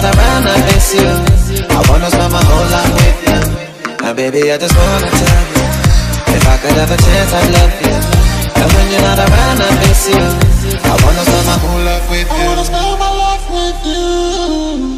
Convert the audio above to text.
not around, I miss you. I wanna spend my whole life with you. And baby, I just wanna tell you, if I could have a chance, I'd love you. And when you're not around, I miss you. I wanna spend my whole life with you. I wanna spend my life with you.